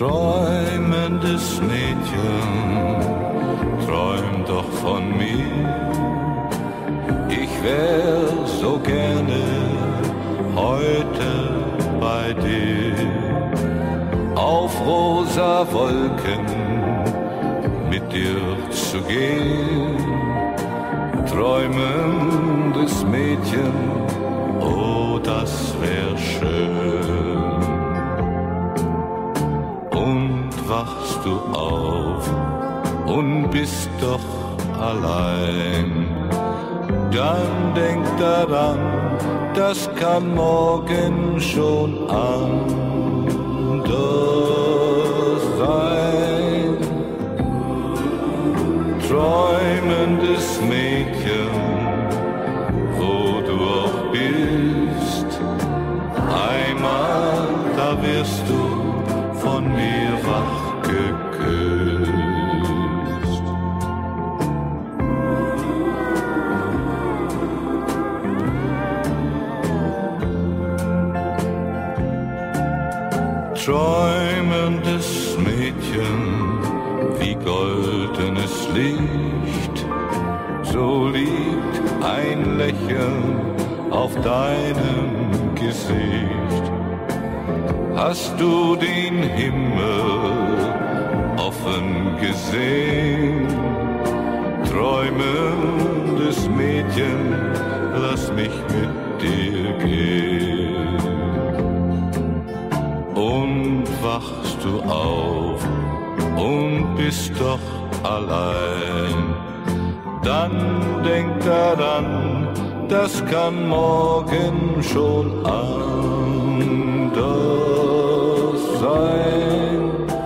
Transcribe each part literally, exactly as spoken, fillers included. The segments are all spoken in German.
Träumendes Mädchen, träum doch von mir. Ich wär so gerne heute bei dir. Auf rosa Wolken mit dir zu gehen. Träumendes Mädchen, oh, das wär schön. Und wachst du auf und bist doch allein, dann denk daran, das kann morgen schon anders sein. Träumendes Mädchen, wo du auch bist, einmal da wirst du von mir wach geküsst. Träumendes Mädchen, wie goldenes Licht, so liegt ein Lächeln auf deinem Gesicht. Hast du den Himmel offen gesehen? Träumendes Mädchen, lass mich mit dir gehen. Und wachst du auf und bist doch allein, dann denk daran, das kann morgen schon anders sein.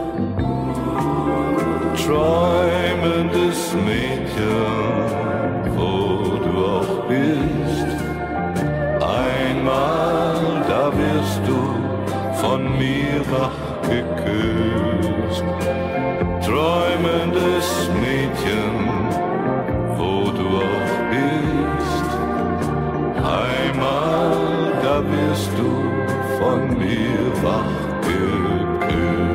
Träumendes Mädchen, wo du auch bist, einmal da wirst du von mir wach geküsst. Träumendes Mädchen, wo du auch bist, einmal da wirst du von mir wach geküsst.